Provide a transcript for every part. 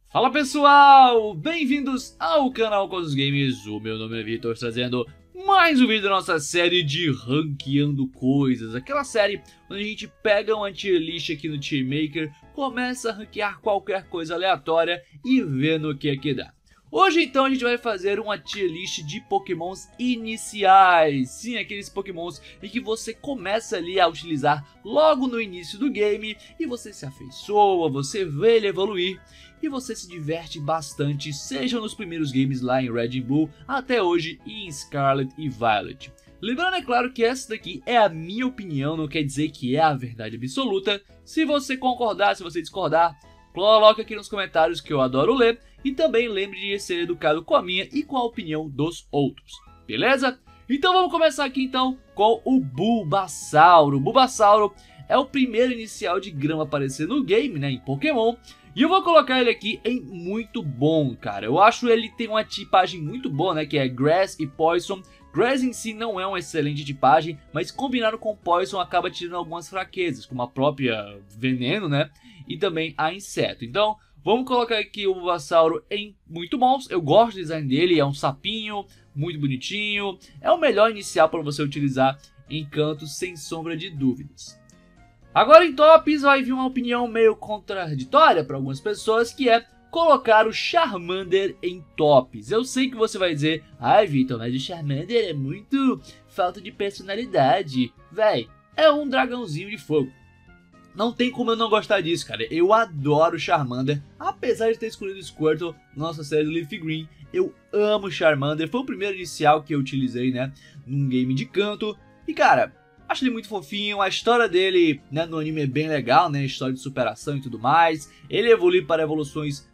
Fala pessoal, bem-vindos ao canal Cosmos Games, o meu nome é Vitor, trazendo mais um vídeo da nossa série de ranqueando coisas. Aquela série onde a gente pega uma tier list aqui no Tier Maker, começa a ranquear qualquer coisa aleatória e vê no que é que dá. Hoje então a gente vai fazer uma tier list de pokémons iniciais. Sim, aqueles pokémons em que você começa ali a utilizar logo no início do game e você se afeiçoa, você vê ele evoluir e você se diverte bastante, seja nos primeiros games lá em Red e Blue, até hoje em Scarlet e Violet. Lembrando, é claro, que essa daqui é a minha opinião, não quer dizer que é a verdade absoluta. Se você concordar, se você discordar, coloque aqui nos comentários que eu adoro ler. E também lembre de ser educado com a minha e com a opinião dos outros, beleza? Então vamos começar aqui então com o Bulbasauro. O Bulbasauro é o primeiro inicial de grama a aparecer no game, né, em Pokémon. E eu vou colocar ele aqui em muito bom, cara. Eu acho ele tem uma tipagem muito boa, né, que é Grass e Poison. Grass em si não é uma excelente tipagem, mas combinado com Poison acaba tirando algumas fraquezas, como a própria Veneno, né, e também a Inseto. Então vamos colocar aqui o Bulbasauro em muito bons. Eu gosto do design dele, é um sapinho, muito bonitinho. É o melhor inicial para você utilizar em cantos, sem sombra de dúvidas. Agora em tops vai vir uma opinião meio contraditória para algumas pessoas, que é colocar o Charmander em tops. Eu sei que você vai dizer, ai Vitor, mas o Charmander é muito falta de personalidade. Véi, é um dragãozinho de fogo. Não tem como eu não gostar disso, cara. Eu adoro o Charmander, apesar de ter escolhido o Squirtle na nossa série do Leaf Green. Eu amo o Charmander, foi o primeiro inicial que eu utilizei, né, num game de canto. E cara, acho ele muito fofinho, a história dele, né, no anime é bem legal, né, história de superação e tudo mais. Ele evolui para evoluções,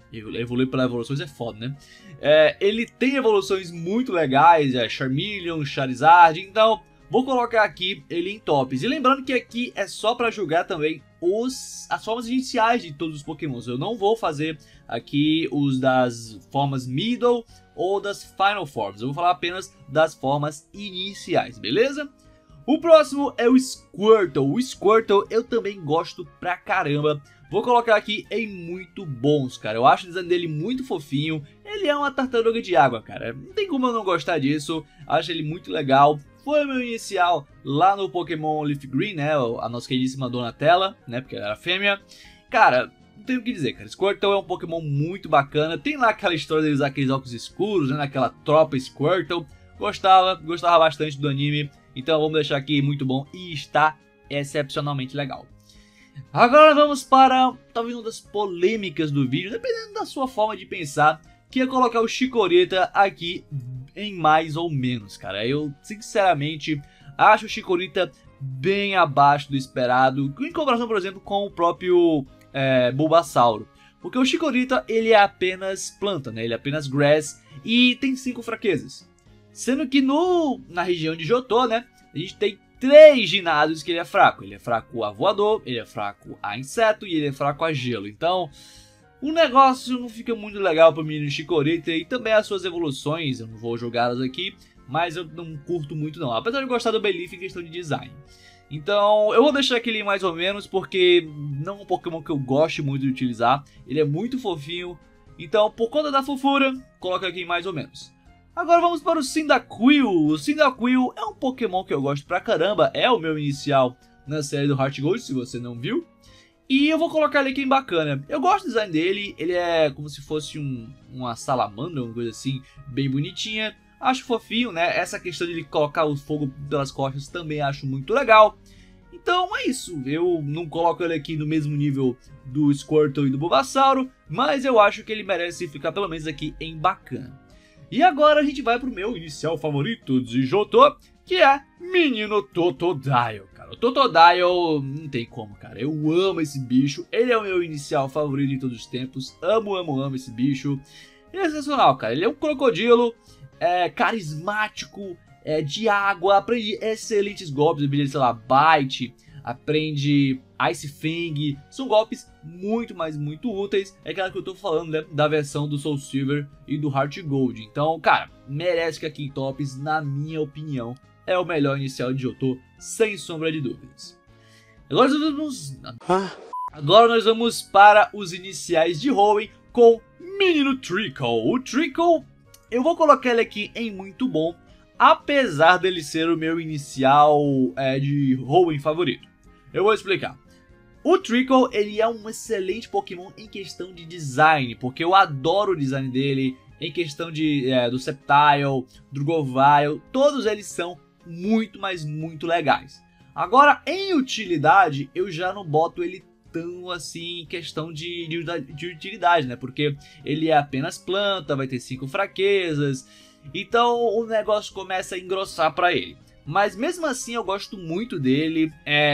é foda, né. Ele tem evoluções muito legais, Charmeleon, Charizard, então vou colocar aqui ele em tops. E lembrando que aqui é só para julgar também as formas iniciais de todos os pokémons. Eu não vou fazer aqui os das formas middle ou das final forms. Eu vou falar apenas das formas iniciais, beleza? O próximo é o Squirtle. O Squirtle eu também gosto pra caramba. Vou colocar aqui em muito bons, cara. Eu acho o design dele muito fofinho. Ele é uma tartaruga de água, cara. Não tem como eu não gostar disso. Acho ele muito legal. Foi o meu inicial lá no Pokémon Leaf Green, né? A nossa queridíssima Donatella, né? Porque ela era fêmea. Cara, não tenho o que dizer, cara. Squirtle é um Pokémon muito bacana. Tem lá aquela história de usar aqueles óculos escuros, né? Naquela tropa Squirtle. Gostava bastante do anime. Então vamos deixar aqui muito bom e está excepcionalmente legal. Agora vamos para talvez uma das polêmicas do vídeo, dependendo da sua forma de pensar, que é colocar o Chikorita aqui em mais ou menos, cara. Eu sinceramente acho o Chikorita bem abaixo do esperado, em comparação, por exemplo, com o próprio Bulbasauro. Porque o Chikorita, ele é apenas planta, né? Ele é apenas grass e tem 5 fraquezas. Sendo que na região de Johto, né, a gente tem 3 ginásios que ele é fraco. Ele é fraco a voador, ele é fraco a inseto e ele é fraco a gelo. Então o negócio não fica muito legal para o menino Chikorita, e também as suas evoluções, eu não vou jogá-las aqui, mas eu não curto muito não, apesar de gostar do Belief em questão de design. Então eu vou deixar aquele mais ou menos, porque não é um Pokémon que eu gosto muito de utilizar, ele é muito fofinho, então por conta da fofura, coloca aqui mais ou menos. Agora vamos para o Cyndaquil. O Cyndaquil é um Pokémon que eu gosto pra caramba, é o meu inicial na série do Heart Gold, se você não viu. E eu vou colocar ele aqui em bacana. Eu gosto do design dele, ele é como se fosse uma salamandra, uma coisa assim, bem bonitinha. Acho fofinho, né? Essa questão de ele colocar o fogo pelas costas também acho muito legal. Então é isso, eu não coloco ele aqui no mesmo nível do Squirtle e do Bulbasauro, mas eu acho que ele merece ficar pelo menos aqui em bacana. E agora a gente vai pro meu inicial favorito de Johto, que é Menino Totodile, cara. O Totodile não tem como, cara. Eu amo esse bicho. Ele é o meu inicial favorito de todos os tempos. Amo esse bicho. Ele é sensacional, cara. Ele é um crocodilo, carismático, de água, aprende excelentes golpes, sei lá, Bite, aprende Ice Fang, são golpes muito, mas muito úteis. É aquela que eu tô falando, né, da versão do Soul Silver e do Heart Gold. Então, cara, merece que aqui em tops, na minha opinião, é o melhor inicial de Johto, sem sombra de dúvidas. Agora nós vamos para os iniciais de Hoenn com menino Treecko. O Treecko, eu vou colocar ele aqui em muito bom, apesar dele ser o meu inicial de Hoenn favorito. Eu vou explicar. O Treecko, ele é um excelente Pokémon em questão de design, porque eu adoro o design dele, em questão do Sceptile, Drugovile, todos eles são muito, mas muito legais. Agora, em utilidade, eu já não boto ele tão assim em questão de utilidade, né? Porque ele é apenas planta, vai ter 5 fraquezas, então o negócio começa a engrossar para ele. Mas mesmo assim eu gosto muito dele,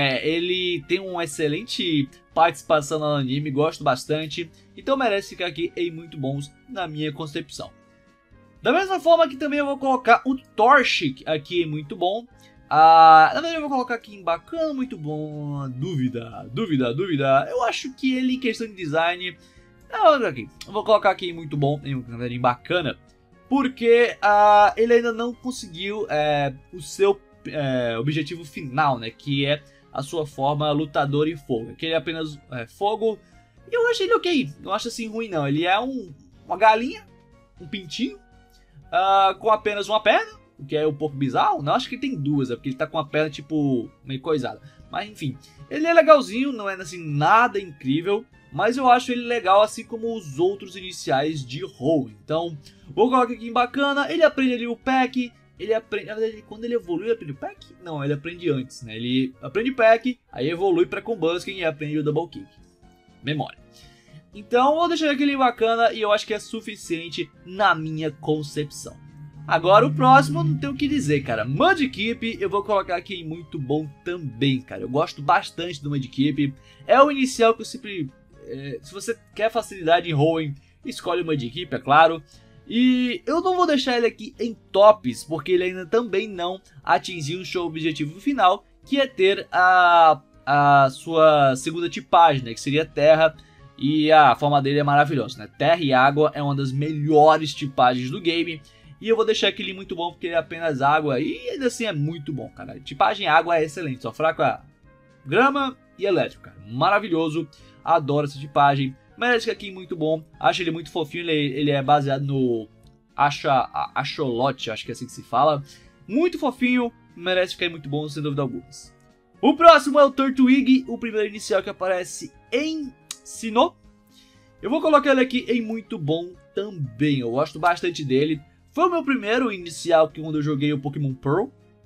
ele tem uma excelente participação no anime, gosto bastante, então merece ficar aqui em muito bons na minha concepção. Da mesma forma que também eu vou colocar o Torchic aqui em muito bom. Na verdade eu vou colocar aqui em bacana, muito bom, dúvida. Eu acho que ele em questão de design, eu vou colocar aqui em muito bom, em bacana. Porque ele ainda não conseguiu o seu objetivo final, né? Que é a sua forma lutador em fogo. Que ele é apenas fogo. E eu achei ele ok. Não acho assim ruim, não. Ele é uma galinha, um pintinho, com apenas uma perna. O que é um pouco bizarro. Não, acho que ele tem duas. É porque ele tá com a perna, tipo, meio coisada. Mas, enfim. Ele é legalzinho. Não é, assim, nada incrível. Mas eu acho ele legal, assim como os outros iniciais de Hoenn. Então, vou colocar aqui em bacana. Ele aprende ali o Peck. Ele aprende. Na verdade, quando ele evolui, ele aprende o Peck? Não, ele aprende antes, né? Ele aprende o Peck, aí evolui para Combusken e aprende o Double Kick. Memória. Então, vou deixar aquele em bacana e eu acho que é suficiente na minha concepção. Agora, o próximo, não tenho o que dizer, cara. Mudkip, eu vou colocar aqui em muito bom também, cara. Eu gosto bastante do Mudkip. É o inicial que eu sempre. Se você quer facilidade em Hoenn, escolhe o Mudkip, é claro. E eu não vou deixar ele aqui em tops, porque ele ainda também não atingiu o seu objetivo final, que é ter a sua segunda tipagem, né, que seria terra, e a forma dele é maravilhosa, né? Terra e água é uma das melhores tipagens do game, e eu vou deixar aquele muito bom porque ele é apenas água, e ainda assim é muito bom, cara. Tipagem água é excelente, só fraco a grama e elétrico, cara. Maravilhoso. Adoro essa tipagem. Merece ficar aqui muito bom. Acho ele muito fofinho. Ele é baseado no Axolotl, acho que é assim que se fala. Muito fofinho. Merece ficar muito bom, sem dúvida alguma. O próximo é o Turtwig, o primeiro inicial que aparece em Sinnoh. Eu vou colocar ele aqui em muito bom também. Eu gosto bastante dele. Foi o meu primeiro inicial quando eu joguei o Pokémon Pearl.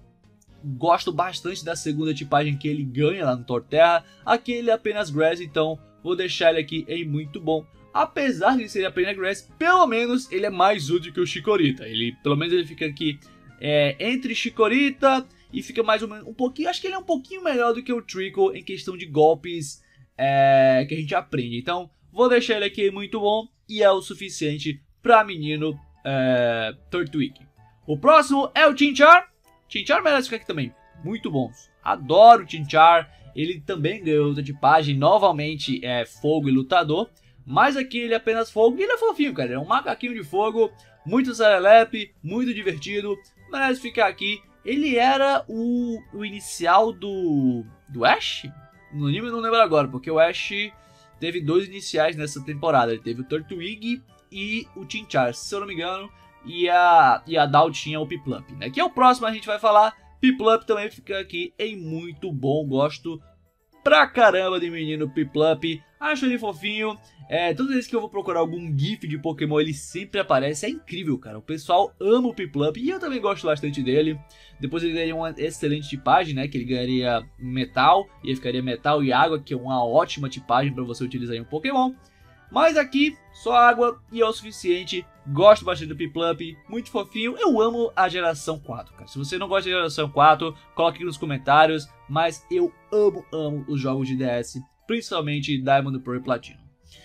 Gosto bastante da segunda tipagem que ele ganha lá no Torterra. Aqui ele é apenas Grass, então vou deixar ele aqui em muito bom. Apesar de ser apenas Grass, pelo menos ele é mais útil que o Chikorita. Pelo menos ele fica aqui entre Chikorita e fica mais ou menos um pouquinho. Acho que ele é um pouquinho melhor do que o Treecko em questão de golpes que a gente aprende. Então vou deixar ele aqui em muito bom e é o suficiente para menino Turtwig. O próximo é o Chinchar. Chinchar merece ficar aqui também, muito bons. Adoro o Chinchar, ele também ganhou outra tipagem, novamente fogo e lutador. Mas aqui ele é apenas fogo e ele é fofinho, cara. Ele é um macaquinho de fogo, muito serelepe, muito divertido. Merece ficar aqui. Ele era o inicial do Ash? No anime eu não lembro agora, porque o Ash teve 2 iniciais nessa temporada. Ele teve o Turtwig e o Chinchar, se eu não me engano. E a Dal tinha o Piplup, né? Que é o próximo a gente vai falar. Piplup também fica aqui em muito bom. Gosto pra caramba de menino Piplup. Acho ele fofinho. Todas as vezes que eu vou procurar algum GIF de Pokémon, ele sempre aparece. É incrível, cara. O pessoal ama o Piplup e eu também gosto bastante dele. Depois ele ganharia uma excelente tipagem, né? Que ele ganharia metal. E ele ficaria metal e água, que é uma ótima tipagem pra você utilizar em um Pokémon. Mas aqui, só água e é o suficiente. Gosto bastante do Piplup, muito fofinho. Eu amo a geração 4, cara. Se você não gosta da geração 4, coloque aqui nos comentários. Mas eu amo os jogos de DS, principalmente Diamond, Pearl e Platinum.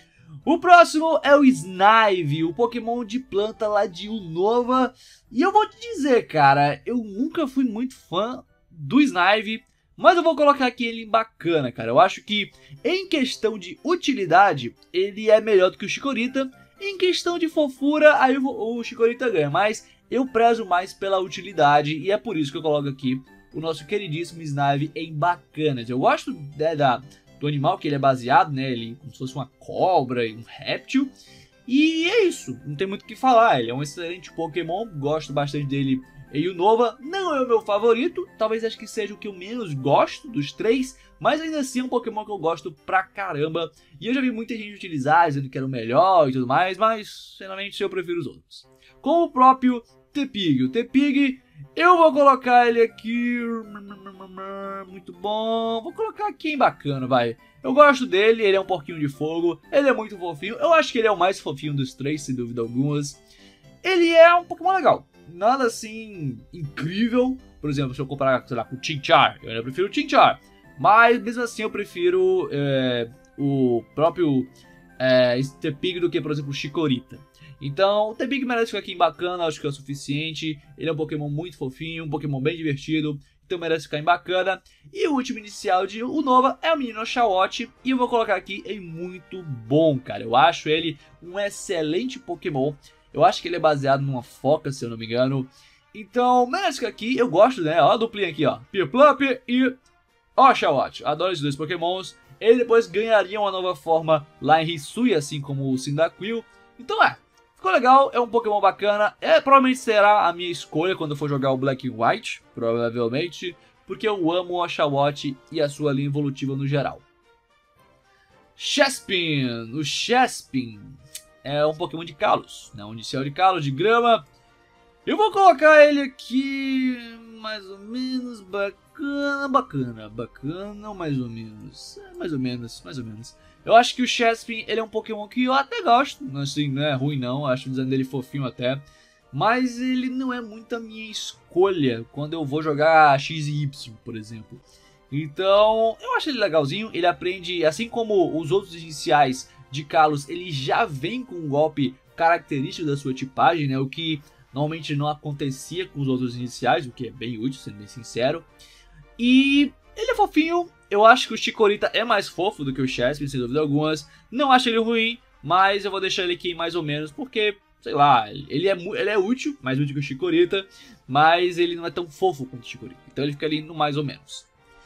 O próximo é o Snivy, o Pokémon de planta lá de Unova. E eu vou te dizer, cara, eu nunca fui muito fã do Snivy. Mas eu vou colocar aqui ele bacana, cara. Eu acho que em questão de utilidade, ele é melhor do que o Chikorita. Em questão de fofura, aí o Chikorita ganha. Mas eu prezo mais pela utilidade e é por isso que eu coloco aqui o nosso queridíssimo Snivy em bacanas. Eu gosto do animal que ele é baseado, né? Ele como se fosse uma cobra e um réptil. E é isso, não tem muito o que falar, ele é um excelente Pokémon, gosto bastante dele em Unova, não é o meu favorito, talvez acho que seja o que eu menos gosto dos três, mas ainda assim é um Pokémon que eu gosto pra caramba, e eu já vi muita gente utilizar, dizendo que era o melhor e tudo mais, mas sinceramente eu prefiro os outros. Com o próprio Tepig, o Tepig eu vou colocar ele aqui, muito bom, vou colocar aqui em bacana, vai. Eu gosto dele, ele é um porquinho de fogo, ele é muito fofinho, eu acho que ele é o mais fofinho dos três, sem dúvida algumas. Ele é um Pokémon legal, nada assim incrível, por exemplo, se eu comparar, sei lá, com o Chinchar, eu ainda prefiro o Chinchar, mas mesmo assim eu prefiro o próprio Tepig do que, por exemplo, o Chikorita. Então, o Tepig merece ficar aqui em bacana, acho que é o suficiente. Ele é um Pokémon muito fofinho, um Pokémon bem divertido, então merece ficar em bacana. E o último inicial de Unova é o menino Oshawott, e eu vou colocar aqui em muito bom, cara. Eu acho ele um excelente Pokémon, eu acho que ele é baseado numa foca, se eu não me engano. Então, merece ficar aqui, eu gosto, né, ó, a duplinha aqui, ó, Piplup e Oshawott. Adoro esses dois Pokémons. Ele depois ganharia uma nova forma lá em Hisui, assim como o Cyndaquil. Então ficou legal, é um Pokémon bacana, provavelmente será a minha escolha quando eu for jogar o Black and White, provavelmente, porque eu amo o Oshawott e a sua linha evolutiva no geral. Chespin, o Chespin é um Pokémon de Kalos, né? Um inicial de Kalos, de grama. Eu vou colocar ele aqui mais ou menos bacana, mais ou menos. Eu acho que o Chespin, ele é um Pokémon que eu até gosto, assim, não é ruim não, acho o design dele fofinho até, mas ele não é muito a minha escolha quando eu vou jogar X e Y, por exemplo. Então, eu acho ele legalzinho, ele aprende, assim como os outros iniciais de Kalos, ele já vem com um golpe característico da sua tipagem, né, o que normalmente não acontecia com os outros iniciais, o que é bem útil, sendo bem sincero. E ele é fofinho, eu acho que o Chikorita é mais fofo do que o Chespin, sem dúvida algumas. Não acho ele ruim, mas eu vou deixar ele aqui mais ou menos, porque, sei lá, ele é útil, mais útil que o Chikorita, mas ele não é tão fofo quanto o Chikorita. Então ele fica ali no mais ou menos.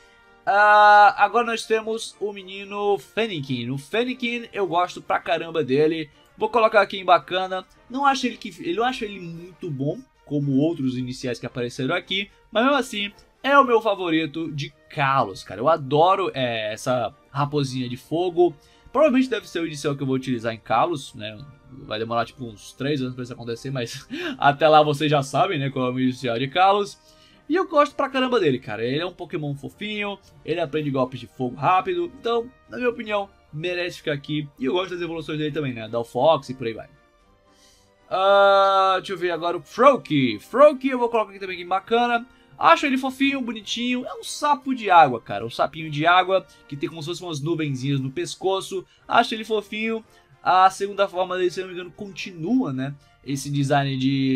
Agora nós temos o menino Fennekin. O Fennekin eu gosto pra caramba dele. Vou colocar aqui em bacana. Não acho ele muito bom, como outros iniciais que apareceram aqui, mas mesmo assim é o meu favorito de Kalos, cara. Eu adoro essa raposinha de fogo. Provavelmente deve ser o inicial que eu vou utilizar em Kalos, né? Vai demorar tipo uns 3 anos pra isso acontecer, mas até lá vocês já sabem, né, qual é o meu inicial de Kalos. E eu gosto pra caramba dele, cara. Ele é um Pokémon fofinho, ele aprende golpes de fogo rápido, então, na minha opinião, merece ficar aqui. E eu gosto das evoluções dele também, né? Da Fox e por aí vai. Deixa eu ver agora o Froakie. Froakie eu vou colocar aqui também, que bacana. Acho ele fofinho, bonitinho. É um sapo de água, cara. Um sapinho de água que tem como se fossem umas nuvenzinhas no pescoço. Acho ele fofinho. A segunda forma dele, se não me engano, continua, né? Esse design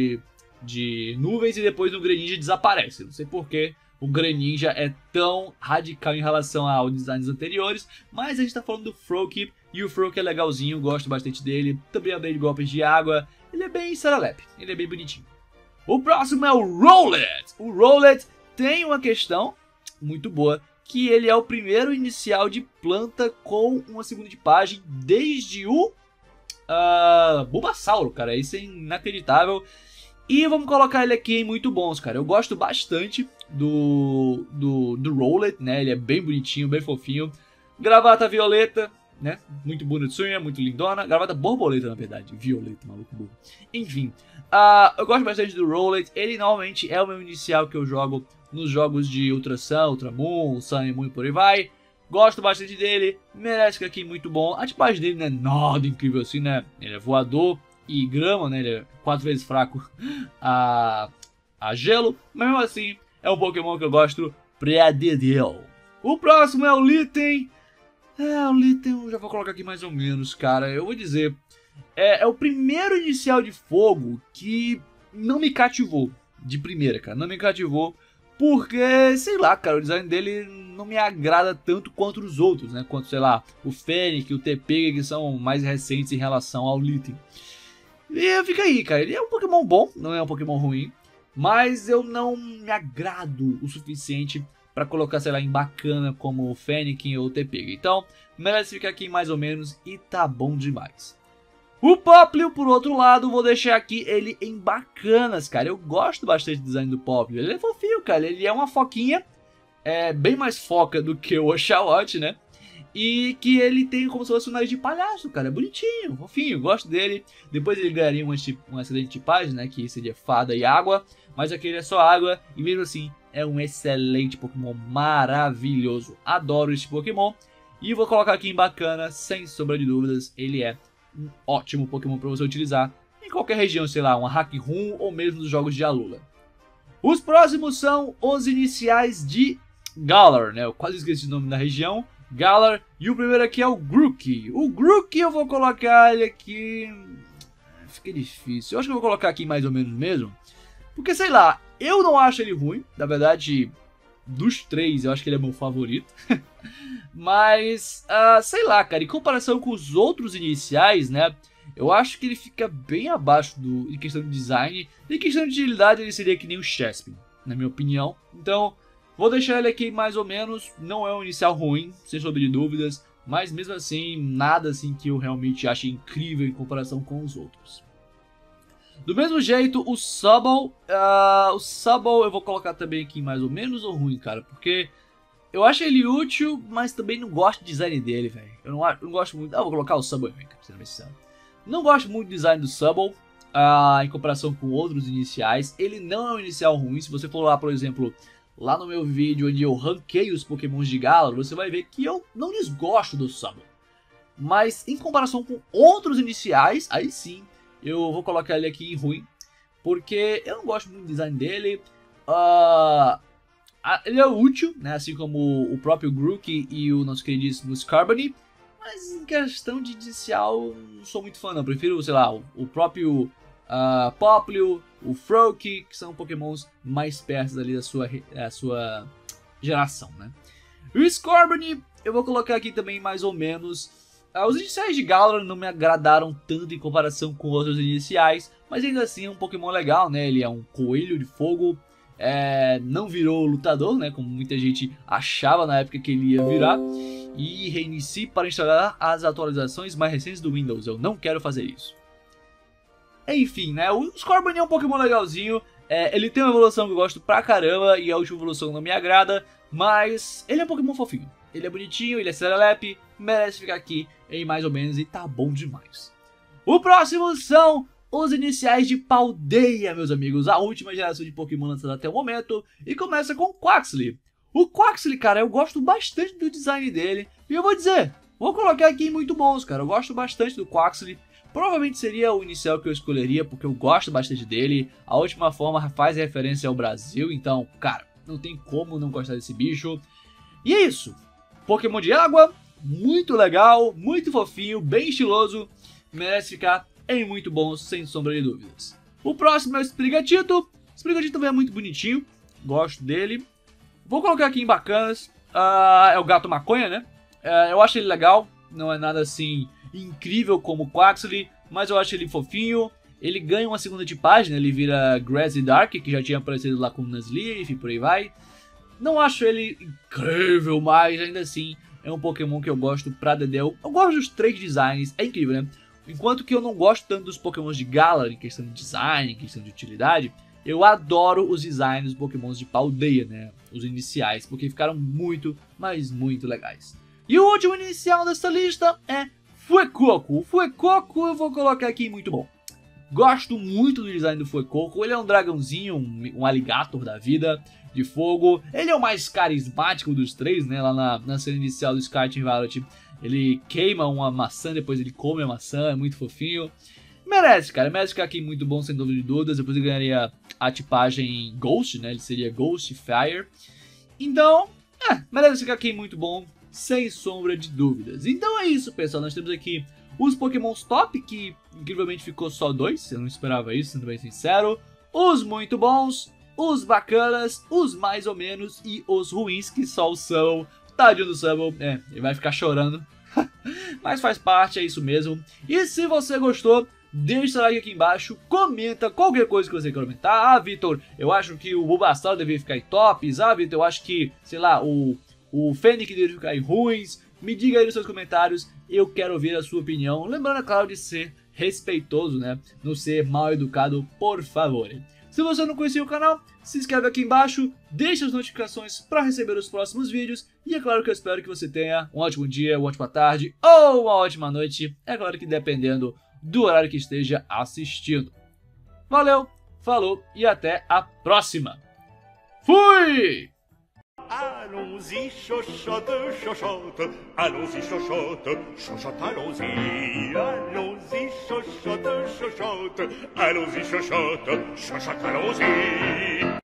de nuvens e depois o Greninja desaparece. Não sei porquê o Greninja é tão radical em relação aos designs anteriores. Mas a gente tá falando do Froakie. E o Froakie é legalzinho, gosto bastante dele. Também aprende golpes de água. Ele é bem serelepe, ele é bem bonitinho. O próximo é o Rowlet. O Rowlet tem uma questão muito boa, que ele é o primeiro inicial de planta com uma segunda tipagem desde o Bulbasauro, cara. Isso é inacreditável. E vamos colocar ele aqui em muito bons, cara. Eu gosto bastante do Rowlet, né? Ele é bem bonitinho, bem fofinho. Gravata violeta, né? Muito bonitinha, muito lindona. Gravata borboleta, na verdade. Violeta, maluco burro. Enfim, eu gosto bastante do Rowlet. Ele normalmente é o meu inicial que eu jogo nos jogos de Ultra Sun, Ultra Moon, Sun e Moon e por aí vai. Gosto bastante dele. Merece ficar aqui muito bom. A tipagem dele não é nada incrível assim, né? Ele é voador e grama, né? Ele é 4 vezes fraco a gelo. Mas mesmo assim, é um Pokémon que eu gosto pra dedéu. O próximo é o Litten. O Litten eu já vou colocar aqui mais ou menos, cara. Eu vou dizer, é o primeiro inicial de fogo que não me cativou de primeira, cara. Não me cativou porque, sei lá, cara, o design dele não me agrada tanto quanto os outros, né? Quanto, sei lá, o Fennec, o TP, que são mais recentes em relação ao Litten. E fica aí, cara. Ele é um Pokémon bom, não é um Pokémon ruim, mas eu não me agrado o suficiente pra colocar, sei lá, em bacana como o Fennekin ou o Tepig. Então, merece ficar aqui mais ou menos e tá bom demais. O Popplio, por outro lado, vou deixar aqui ele em bacanas, cara. Eu gosto bastante do design do Popplio. Ele é fofinho, cara. Ele é uma foquinha, bem mais foca do que o Oshawott, né? E que ele tem como se fosse um nariz de palhaço, cara. É bonitinho, fofinho, gosto dele. Depois ele ganharia uma excelente tipagem, né? Que seria Fada e Água. Mas aqui ele é só água e mesmo assim é um excelente Pokémon maravilhoso. Adoro esse Pokémon. E vou colocar aqui em bacana, sem sombra de dúvidas. Ele é um ótimo Pokémon para você utilizar em qualquer região, sei lá, uma Hack Room ou mesmo nos jogos de Alola. Os próximos são os iniciais de Galar, né? Eu quase esqueci o nome da região. Galar, e o primeiro aqui é o Grookey. O Grookey eu vou colocar ele aqui... Fica difícil. Eu acho que eu vou colocar aqui mais ou menos mesmo. Porque, sei lá, eu não acho ele ruim. Na verdade, dos três, eu acho que ele é meu favorito. Mas, sei lá, cara, em comparação com os outros iniciais, né? Eu acho que ele fica bem abaixo em questão de design. Em questão de utilidade, ele seria que nem o Chespin, na minha opinião. Então... vou deixar ele aqui mais ou menos, não é um inicial ruim, sem sombra de dúvidas, mas mesmo assim, nada assim que eu realmente ache incrível em comparação com os outros. Do mesmo jeito, o Sobble eu vou colocar também aqui mais ou menos ou ruim, cara, porque eu acho ele útil, mas também não gosto do design dele, velho. Eu não gosto muito, vou colocar o Sobble ruim, cara, sendo bem sincero. Não gosto muito do design do Sobble, em comparação com outros iniciais. Ele não é um inicial ruim, se você for lá, por exemplo... lá no meu vídeo onde eu ranquei os Pokémons de Galar, você vai ver que eu não desgosto do Sobble. Mas em comparação com outros iniciais, aí sim, eu vou colocar ele aqui em ruim. Porque eu não gosto muito do design dele. Ele é útil, né, assim como o próprio Grookey e o nosso queridíssimo Scorbunny. Mas em questão de inicial, não sou muito fã não. Prefiro, sei lá, o próprio... Popplio, o Froakie, que são Pokémons mais perto ali da sua geração, né? E o Scorbunny eu vou colocar aqui também mais ou menos. Os iniciais de Galar não me agradaram tanto em comparação com outros iniciais, mas ainda assim é um Pokémon legal, né? Ele é um coelho de fogo, não virou lutador, né? Como muita gente achava na época que ele ia virar. E reinicie para instalar as atualizações mais recentes do Windows. Eu não quero fazer isso. Enfim, né, o Scorbunny é um Pokémon legalzinho, ele tem uma evolução que eu gosto pra caramba e a última evolução não me agrada, mas ele é um Pokémon fofinho, ele é bonitinho, ele é serelepe, merece ficar aqui em mais ou menos e tá bom demais. O próximo são os iniciais de Paldea, meus amigos, a última geração de Pokémon lançada até o momento, e começa com o Quaxly. O Quaxly, cara, eu gosto bastante do design dele, e eu vou dizer, vou colocar aqui em muito bons, cara, eu gosto bastante do Quaxly. Provavelmente seria o inicial que eu escolheria, porque eu gosto bastante dele. A última forma faz referência ao Brasil, então, cara, não tem como não gostar desse bicho. E é isso. Pokémon de água, muito legal, muito fofinho, bem estiloso. Merece ficar em muito bom, sem sombra de dúvidas. O próximo é o Sprigatito. O Sprigatito também é muito bonitinho, gosto dele. Vou colocar aqui em bacanas. É o Gato Maconha, né? Eu acho ele legal, não é nada assim... incrível como o Quaxly, mas eu acho ele fofinho. Ele ganha uma segunda tipagem, né? Ele vira Grassy Dark, que já tinha aparecido lá com o Nuzleaf e por aí vai. Não acho ele incrível, mas ainda assim é um Pokémon que eu gosto pra Dedéu. Eu gosto dos três designs, é incrível, né? Enquanto que eu não gosto tanto dos Pokémons de Galar em questão de design, em questão de utilidade, eu adoro os designs dos Pokémons de Paldea, né? Os iniciais, porque ficaram muito, mas muito legais. E o último inicial dessa lista é Fuecoco. O Fuecoco eu vou colocar aqui muito bom. Gosto muito do design do Fuecoco. Ele é um dragãozinho, um alligator da vida, de fogo. Ele é o mais carismático dos três, né? Lá na cena inicial do Scarlet Violet, ele queima uma maçã, depois ele come a maçã, é muito fofinho. Merece, cara. Merece ficar aqui muito bom, sem dúvida de dúvidas. Depois ele ganharia a tipagem Ghost, né? Ele seria Ghost Fire. Então, merece ficar aqui muito bom, sem sombra de dúvidas. Então é isso, pessoal. Nós temos aqui os Pokémons top, que incrivelmente ficou só 2. Eu não esperava isso, sendo bem sincero. Os muito bons, os bacanas, os mais ou menos e os ruins, que só são. Tadinho do Sobble, ele vai ficar chorando. Mas faz parte, é isso mesmo. E se você gostou, deixa seu like aqui embaixo, comenta qualquer coisa que você quer comentar. Vitor, eu acho que o Bulbasaur deveria ficar em tops. Vitor, eu acho que, sei lá, o Fênix deveria ficar em ruins. Me diga aí nos seus comentários, eu quero ouvir a sua opinião. Lembrando, é claro, de ser respeitoso, né? Não ser mal educado, por favor. Se você não conhecia o canal, se inscreve aqui embaixo, deixa as notificações para receber os próximos vídeos. E é claro que eu espero que você tenha um ótimo dia, uma ótima tarde ou uma ótima noite. É claro que dependendo do horário que esteja assistindo. Valeu, falou e até a próxima. Fui! Allons-y, chochotte, chochotte, allons-y, chochotte, chochotte, allons-y. Allons-y, chochotte, chochotte, allons-y, chochotte, chochotte, allons-y.